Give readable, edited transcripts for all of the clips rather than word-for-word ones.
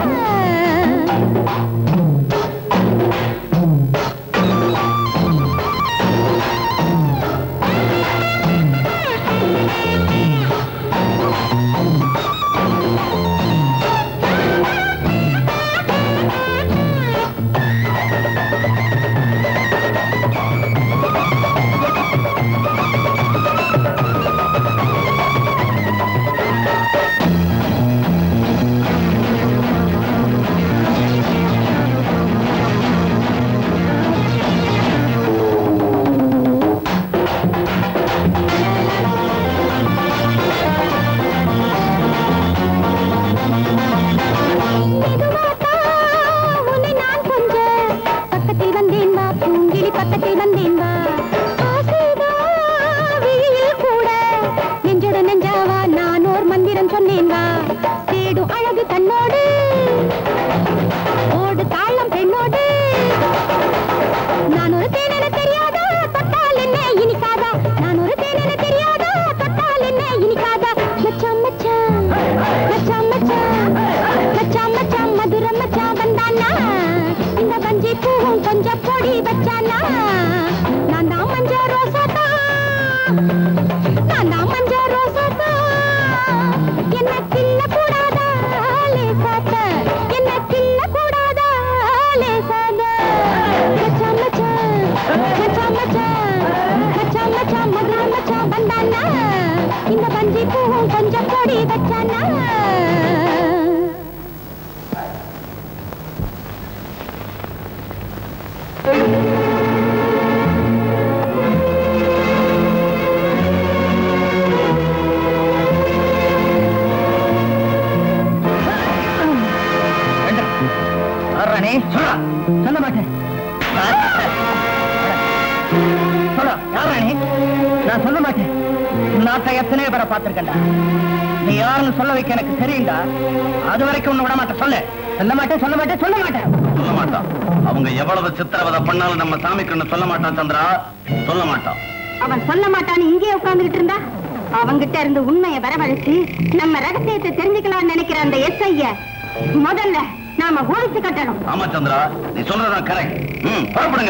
உண்மையை வரவழைச்சு நம்ம ரகசியத்தை தெரிஞ்சுக்கலாம்னு நினைக்கிற அந்த எஸ்ஐய முதல்ல நாம ஒழிச்சு கட்டணும். ஆமா சந்திரா, நீ சொல்றதான் கரெக்ட். புறப்படுங்க.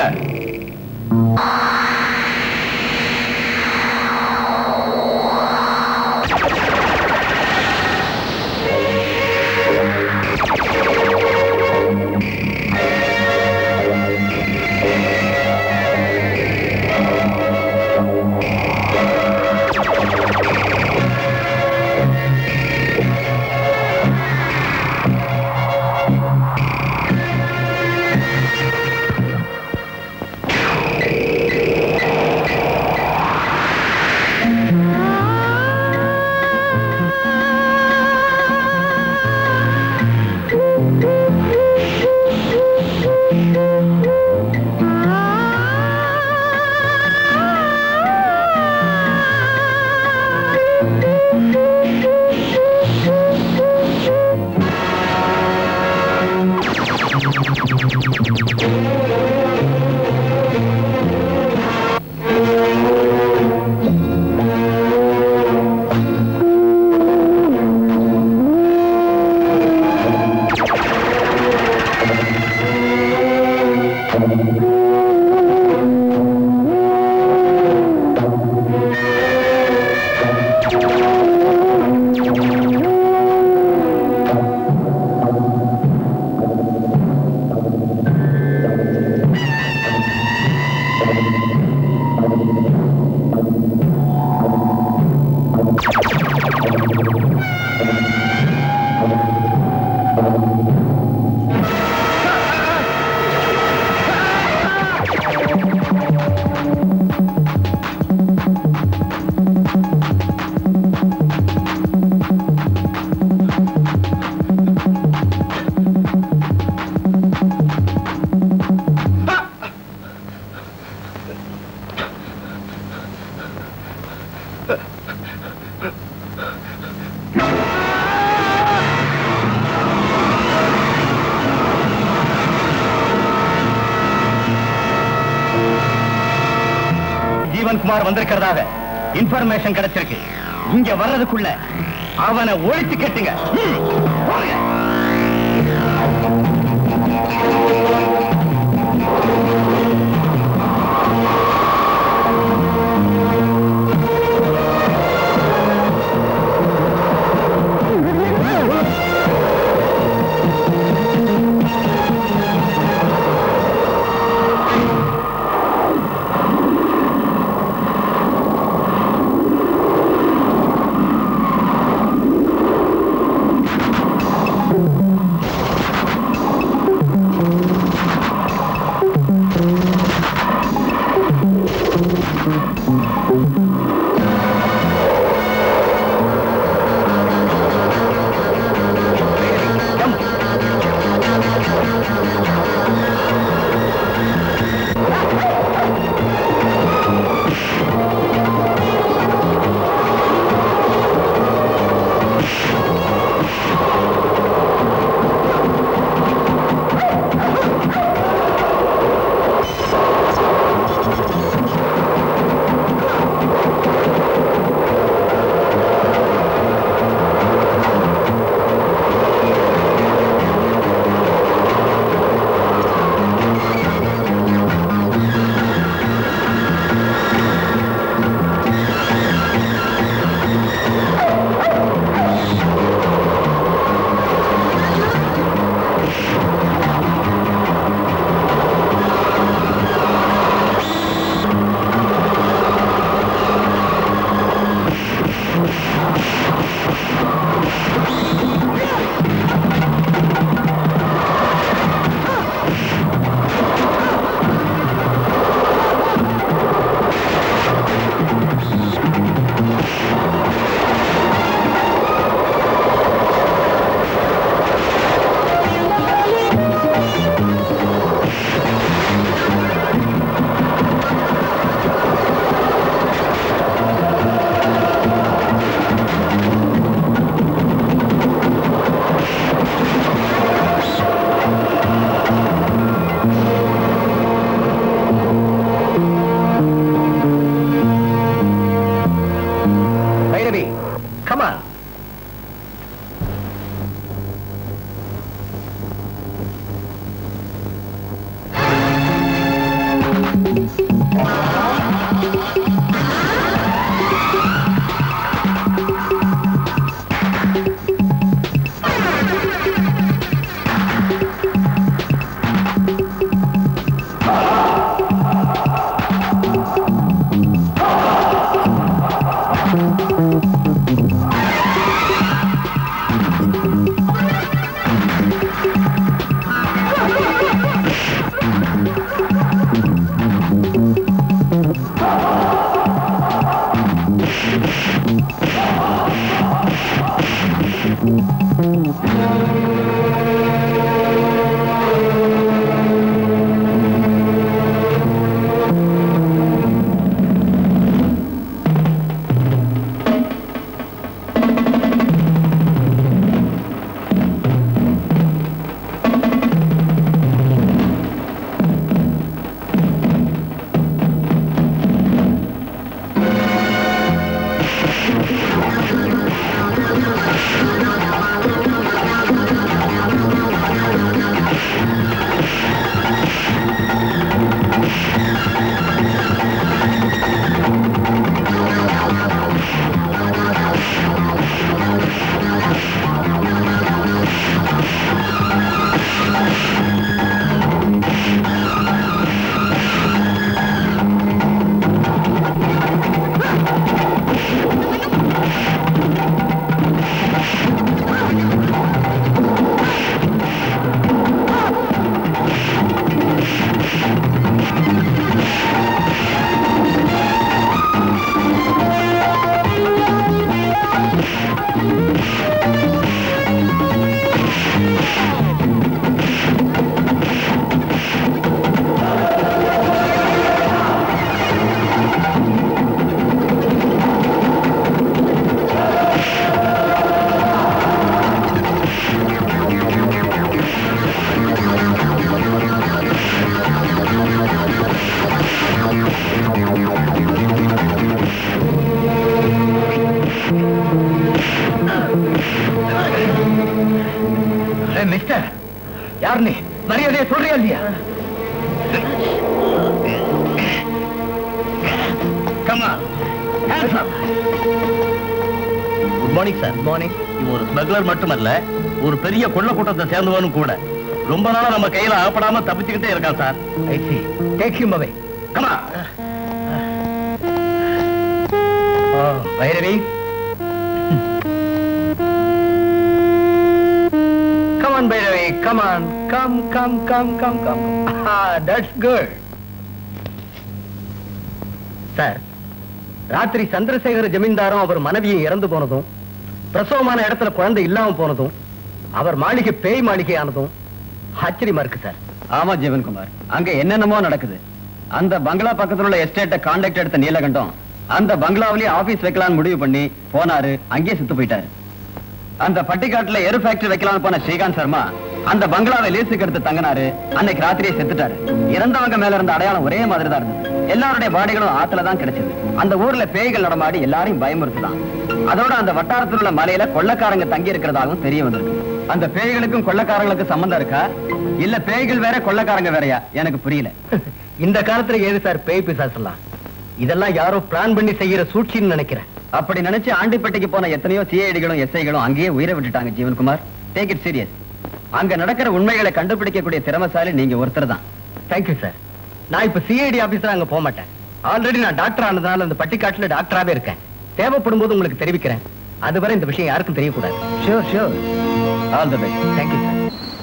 ஜீவன்குமார் வந்திருக்கிறதாக இன்ஃபர்மேஷன் கிடைச்சிருக்கு. இங்க வர்றதுக்குள்ள அவனை ஒழிச்சு கட்டுங்க. Come on. மிஸ்டர், யார் நீ? மரியாதையை சொல்றியா இல்லையா? Good morning sir. Good morning. இவன் ஒரு ஸ்மக்லர் மட்டுமல்ல, ஒரு பெரிய கொள்ள கூட்டத்தை சேர்ந்தவனும் கூட. ரொம்ப நாளா நம்ம கையில ஆகப்படாம தப்பிச்சுக்கிட்டே இருக்கான் sir. I see. Take him away. Come on. Bhairavi, come on Bhairavi, come on, come. That's good. Sir, ராத்திரி சந்திரசேகர ஜமீன்தாரும் அவர் மனைவியும் இறந்து போனதும், பிரசவமான இடத்துல குழந்தை இல்லாம போனதும், அவர் மாளிகை பேய் மாளிகை ஆனதும் ஆச்சரியமா இருக்கு சார். ஆமா ஜீவன்குமார், அங்க என்னென்னமோ நடக்குது. அந்த பங்களா பக்கத்துல உள்ள எஸ்டேட்டை கான்டாக்ட் எடுத்த நீலகண்டம் அந்த பங்களாவிலேயே ஆபீஸ் வைக்கலாம்னு முடிவு பண்ணி போனாரு. அங்கேயே செத்து போயிட்டாரு. அந்த பட்டிக்காட்டுல எரு ஃபேக்டரி வைக்கலாம்னு போன ஸ்ரீகாந்த் சர்மா அந்த பங்களாவை லீஸுக்கு எடுத்து தங்கினாரு. அன்னைக்கு ராத்திரியே செத்துட்டாரு. இறந்தவங்க மேல இருந்த அடையாளம் ஒரே மாதிரி தான் இருந்தது. எல்லாருடைய பாடிகளும் ஆத்துல தான் கிடைச்சது. அந்த ஊர்ல பேய்கள் நடமாடி எல்லாரையும் பயமுறுத்துதான். அதோட அந்த வட்டாரத்தில் உள்ள மலையில கொள்ளக்காரங்க தங்கி இருக்கிறதாகவும் தெரிய வந்திருக்கு. அந்த பேய்களுக்கும் கொள்ளக்காரங்களுக்கும் சம்பந்தம் இருக்கா, இல்ல பேய்கள் வேற கொள்ளக்காரங்க வேறையா? எனக்கு புரியல. இந்த காலத்துல ஏது சார் பேய் பிசாசெல்லாம்? இதெல்லாம் யாரோ பிளான் பண்ணி செய்யற சூழ்ச்சின்னு நினைக்கிறேன். அப்படி நினைச்சு ஆண்டிப்பட்டிக்கு போன எத்தனையோ சிஐடிகளும் எஸ்ஐகளும் அங்கேயே உயிரை விட்டுட்டாங்க. Jeevankumar, take it serious. அங்க நடக்கிற உண்மைகளை கண்டுபிடிக்கக்கூடிய திறமைசாலி நீங்க ஒருத்தர் தான். Thank you sir. நான் இப்ப சிஐடி ஆபீசரா அங்க போக மாட்டேன். ஆல்ரெடி நான் டாக்டர் ஆனதுனால அந்த பட்டிக்காட்டுல டாக்டராவே இருக்கேன். தேவைப்படும் போது உங்களுக்கு தெரிவிக்கிறேன். அதுவரை இந்த விஷயம் யாருக்கும் தெரியக்கூடாது. Sure sure. All the best. Thank you sir.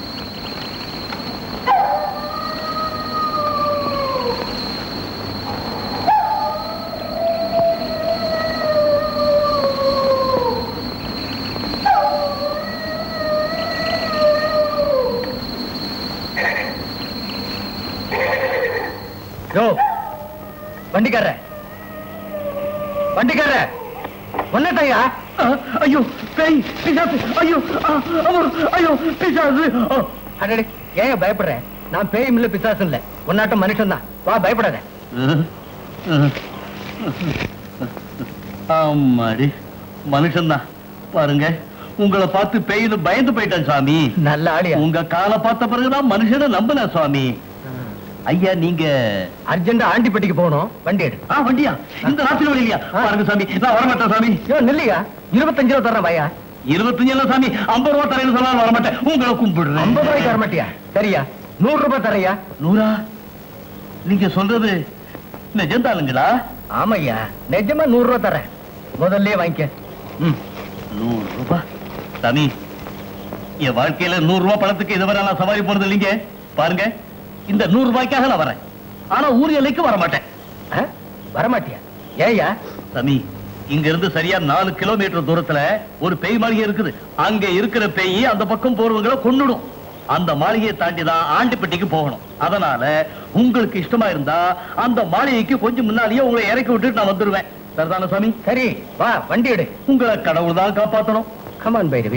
வண்டிக்கார ஒன்னட்டையா? ஐயோ பேய் பிசாசு! ஐயோ ஐயோ பிசாசு! அடடே, ஏன் பயப்படுற? நான் பேயும் இல்ல பிசாசும் இல்ல, ஒன்னாட்டம் மனுஷன் தான். வா, பயப்படாத. ஆமாடி, மனுஷன் தான். பாருங்க, உங்களை பார்த்து பேயின்னு பயந்து போயிட்டேன் சாமி. நல்ல ஆளியா. உங்க காலை பார்த்த பிறகுதான் மனுஷனை நம்பின சுவாமி. ஐயா, நீங்க அர்ஜென்டா ஆண்டிப்பட்டிக்கு போகணும். வண்டி எடு. வண்டியா? இந்த ராத்திரி வழியா? பாருங்க சாமி, நான் வரமாட்டேன் சாமி. நில்லையா, 25 ரூபா தர்றேன் பையா. 25 சாமி, 50 ரூபா தரேன்னு சொன்னாலும் வரமாட்டேன். உங்களை கும்பிடுறேன். 50 ரூபாய்க்கு தர மாட்டியா? சரியா, 100 ரூபாய் தரையா. 100? நீங்க சொல்றது நிஜம்தானுங்களா? ஆமையா, நிஜமா 100 ரூபாய் தரேன். முதல்ல வாங்கிக்க. 100 ரூபாய் சாமி, என் வாழ்க்கையில 100 ரூபாய் பணத்துக்கு இதுவரை நான் சவாரி போனது இல்லைங்க. பாருங்க, இந்த 100 ரூபாய்க்காக நான் வரேன். ஆனா ஊர் எல்லைக்கு வரமாட்டேன். வரமாட்டியா? ஏயா? சாமி, இங்க இருந்து சரியா 4 கிலோமீட்டர் தூரத்துல ஒரு பேய் மாளிகை இருக்குது. அங்க இருக்கிற பேய் அந்த பக்கம் போறவங்களை கொன்னுடும். அந்த மாளிகையை தாண்டி தான் ஆண்டிப்பட்டிக்கு போகணும். அதனால உங்களுக்கு இஷ்டமா இருந்தா அந்த மாளிகைக்கு கொஞ்சம் முன்னாலேயே உங்களை இறக்கி விட்டுட்டு நான் வந்துடுவேன். சரிதான சாமி? சரி, வா வண்டி எடு. உங்களை கடவுள் தான் காப்பாத்தணும். கமான் பைரவி.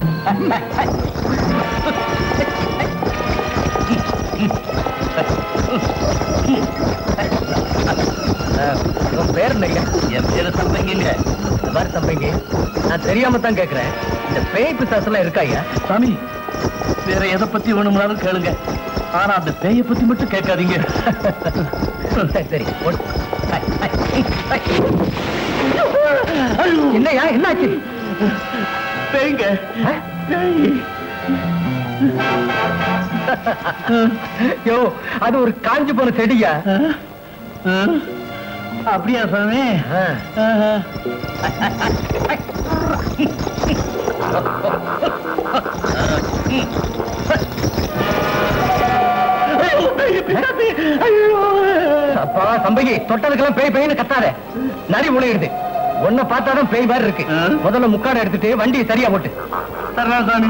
பேர் இல்லையா? என் பேரு சம்பைங்க. பாரு சம்பைங்க, நான் தெரியாம தான் கேக்குறேன். இந்த பேய் பிசாசெல்லாம் இருக்காயா? சாமி, வேற எதை பத்தி வேணும்னாலும் கேளுங்க. ஆனா அந்த பேயை பத்தி மட்டும் கேட்காதீங்க. சரி. என்னையா, என்னாச்சு? பேய்ங்க. யோ, அது ஒரு காஞ்சு போன செடியா? அப்படியா சாமி? அப்பா சம்பகி, தொட்டதுக்கெல்லாம் பேய் பேய்னு கத்தாத. நரி முளையிடுது. ஒன்ன பார்த்தாதான் பேய் மாதிரி இருக்கு. முதல்ல முக்காட எடுத்துட்டு வண்டியை சரியா போட்டு. சரியா சாமி?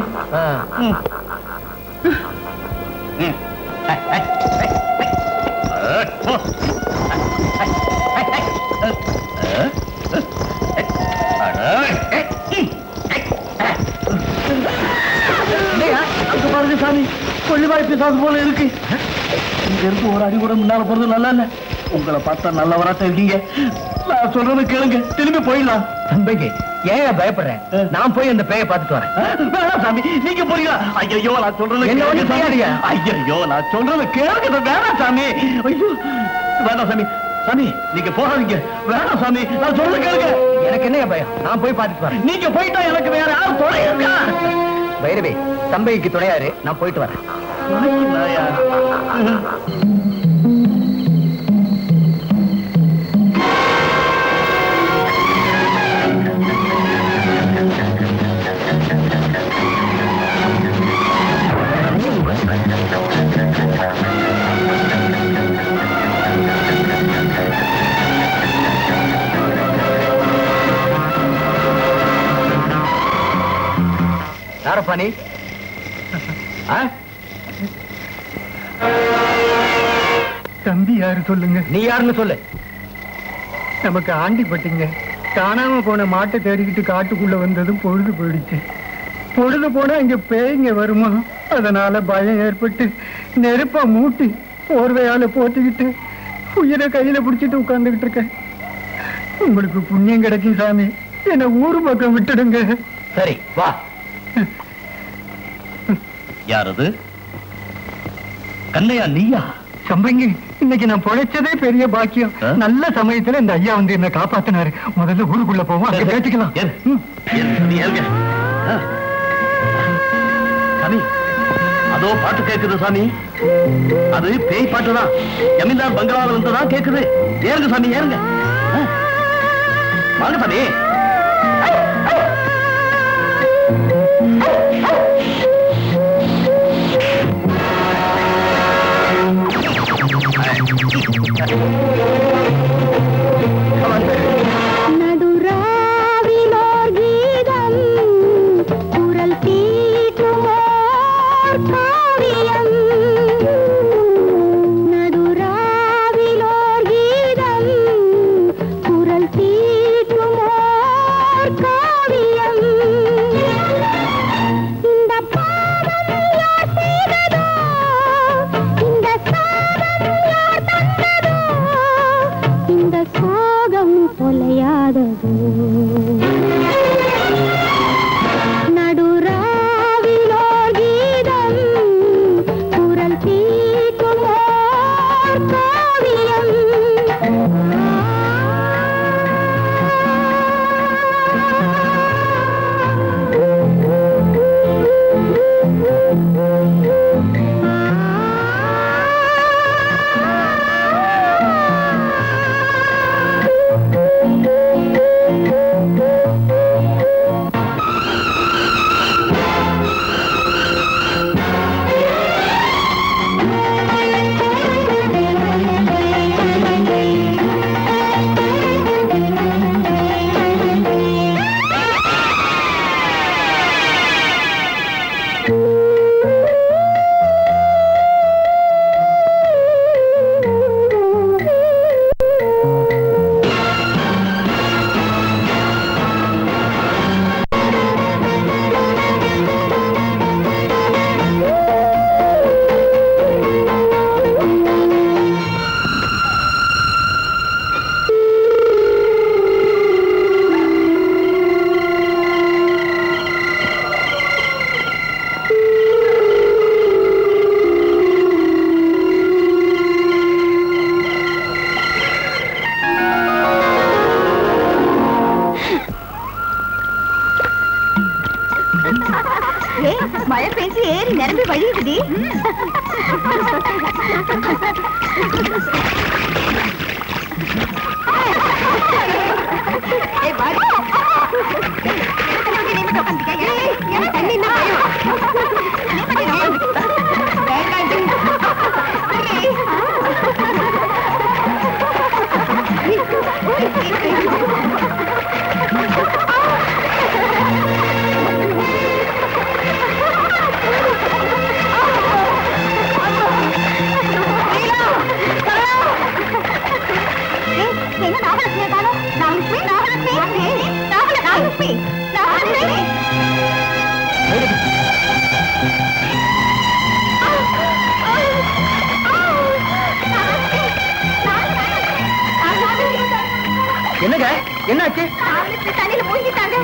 பாருங்க சாமி, கொள்ளிவாய் பிசாசு போல இருக்கு. இங்க இருந்து ஒரு அடி கூட முன்னால போறது நல்லா இல்ல. உங்களை பார்த்தா நல்லவராட்டம் இருக்கீங்க. நான் சொல்றது கேளுங்க, திரும்பி போயிடலாம். சம்பகி, ஏன் பயப்படுறேன்? நான் போய் அந்த பேயை பார்த்துட்டு வரேன். வேணாம் சாமி, நீங்க போறீங்களா? ஐயோ, நான் சொல்றது கேளுங்க. ஐயோ, நான் சொல்றது கேளுங்க. வேணாம் சாமி. ஐயோ, வேணாம் சாமி. சாமி, நீங்க போகாதீங்க. வேணாம் சாமி, நான் சொல்றது கேளுங்க. எனக்கு என்ன பயம்? நான் போய் பார்த்துட்டு வரேன். நீங்க போயிட்டா எனக்கு வேற யாரும் துணை இருக்கா? பைரவி, சம்பகிக்கு துணையாரு. நான் போயிட்டு வரேன். யாரப்பா நீ? தம்பி யாரு சொல்லுங்க? நீ யாருன்னு சொல்லு. நமக்கு ஆண்டிப்பட்டிங்க. காணாம போன மாட்டை தேடிக்கிட்டு காட்டுக்குள்ள வந்ததும் பொழுது போயிடுச்சு. பொழுது போனா இங்க பேய்ங்க வருமா, அதனால பயம் ஏற்பட்டு நெருப்பா மூட்டி போர்வையால போத்திக்கிட்டு உயிரை கையில பிடிச்சிட்டு உட்கார்ந்துகிட்டு இருக்கேன். உங்களுக்கு புண்ணியம் கிடைக்கும் சாமி, என்ன ஊரு பக்கம் விட்டுடுங்க. சரி வா. யாரது? கண்ணையா, நீயா? சம்பங்கி, இன்னைக்கு நான் பொழைச்சதே பெரிய பாக்கியம். நல்ல சமயத்துல இந்த ஐயா வந்து என்ன காப்பாத்தினாரு. முதல்ல ஊருக்குள்ள போவோம், அங்க பேசிக்கலாம். சாமி, அதோ பாட்டு கேக்குது சாமி. அது பேய் பாட்டுதான். ஜமீன்தார் பங்களாவில் இருந்துதான் கேக்குது. ஏறுங்க சாமி, ஏறுங்க. வாங்க சாமி. நடுராவிலோர் கீதம் குரல் தீட்டுமோர் காவியம். நடுராவிலோர் கீதம் குரல் தீட்டுமோர் காவியம். இந்த பாவம் யார் செய்ததோ, இந்த சாபம் யார் தந்ததோ, இந்த சோகம் தொலையாததோ. மழை பெஞ்சு ஏறி நிரம்பி வழியுதுடி. என்னங்க என்னாச்சு? தண்ணியில மூழ்கிட்டாங்க.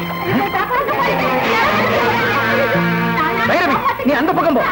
பைரவி, நீ அந்த பக்கம் போ.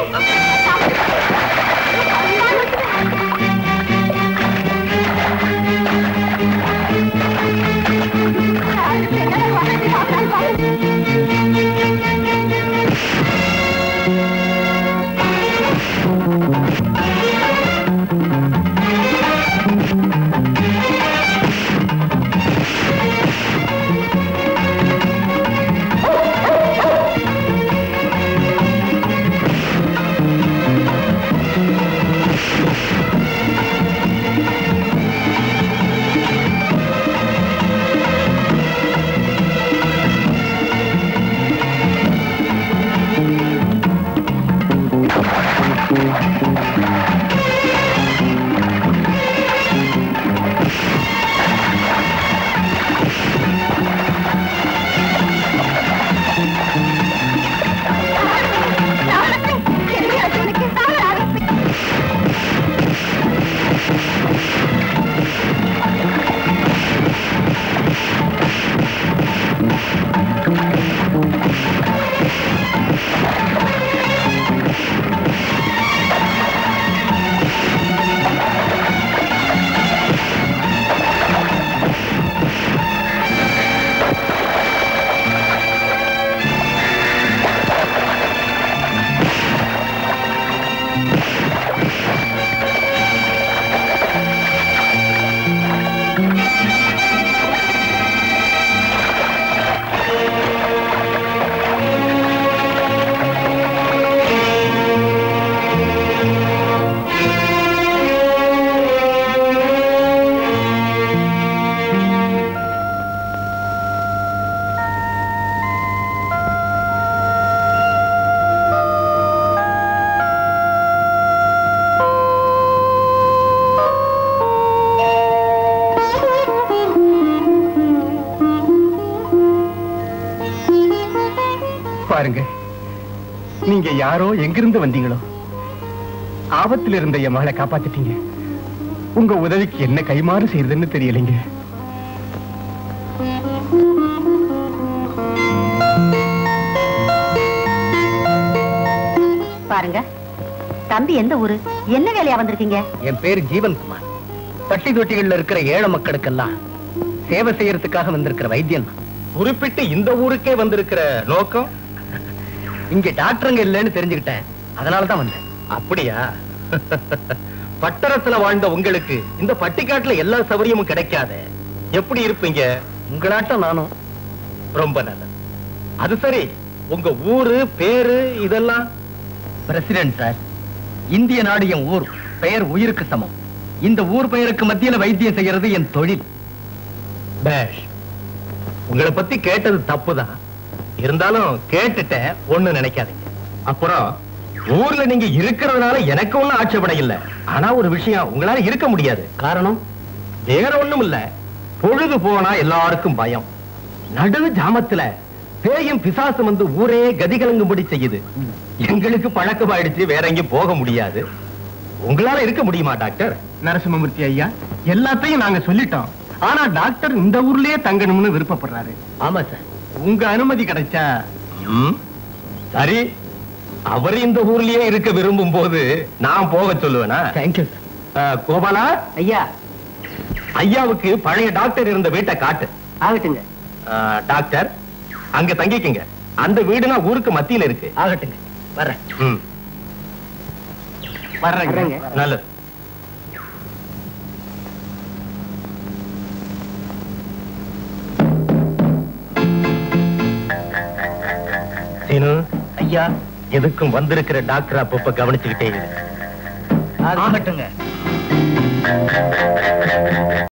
பாருங்க, நீங்க யாரோ எங்கிருந்து வந்தீங்களோ, ஆபத்தில் இருந்த என் மகளை காப்பாத்திட்டீங்க. உங்க உதவிக்கு என்ன கைமாறு செய்யறதுன்னு தெரியலைங்க. பாருங்க, தம்பி எந்த ஊரு, என்ன வேலையா வந்திருக்கீங்க? என் பேரு ஜீவன்குமார். பட்டி தொட்டிகள்ல இருக்கிற ஏழை மக்களுக்கெல்லாம் சேவை செய்யறதுக்காக வந்திருக்கிற வைத்தியன். குறிப்பிட்டு இந்த ஊருக்கே வந்திருக்கிற நோக்கம்? இங்க டாக்டருங்க இல்லைன்னு தெரிஞ்சுக்கிட்டேன், அதனாலதான் வந்தேன். அப்படியா? பட்டணத்துல வாழ்ந்த உங்களுக்கு இந்த பட்டிக்காட்டுல எல்லா சௌகரியமும் கிடைக்காத எப்படி இருப்பீங்க? உங்களாட்டம் நானும். ரொம்ப நல்லது. அது சரி, உங்க ஊரு பேரு இதெல்லாம்? பிரசிடென்ட் சார், இந்திய நாடு என் ஊர், பெயர் உயிருக்கு சமம். இந்த ஊர் பெயருக்கு மத்தியில வைத்தியம் செய்யறது என் தொழில். பேஷ். உங்களை பத்தி கேட்டது தப்புதான், இருந்தாலும் கேட்டுட்டேன், ஒண்ணு நினைக்காதீங்க. அப்புறம் ஊர்ல நீங்க இருக்கிறதுனால எனக்கு ஒண்ணும் ஆட்சேபனை இல்ல. ஆனா ஒரு விஷயம், உங்களால இருக்க முடியாது. காரணம் வேற ஒண்ணும் இல்ல, பொழுது போனா எல்லாருக்கும் பயம். நடு ஜாமத்துல பேயும் பிசாசு வந்து ஊரே கதிகலங்கும்படி செய்யுது. எங்களுக்கு பழக்கமாயிடுச்சு, வேற எங்கேயும் போக முடியாது. உங்களால இருக்க முடியுமா டாக்டர்? நரசிம்மமூர்த்தி ஐயா, எல்லாத்தையும் நாங்க சொல்லிட்டோம். ஆனா டாக்டர் இந்த ஊர்லயே தங்கணும்னு விருப்பப்படுறாரு. ஆமா சார், உங்க அனுமதி கிடைச்சா. சரி, அவர் இந்த ஊர்லயே இருக்க விரும்பும் போது நான் போக சொல்லுவேனா? Thank you sir. கோபாலா ஐயா, ஐயாவுக்கு பழைய டாக்டர் இருந்த வீட்டை காட்டு. ஆகட்டுங்க. டாக்டர், அங்க தங்கிக்குங்க. அந்த வீடுனா ஊருக்கு மத்தியில இருக்கு. ஆகட்டுங்க. வர்றேன். வர்றேங்க. நல்லது. சீனு ஐயா, எதுக்கும் வந்திருக்கிற டாக்டர் அப்பப்ப கவனிச்சுக்கிட்டே ஆகட்டுங்க.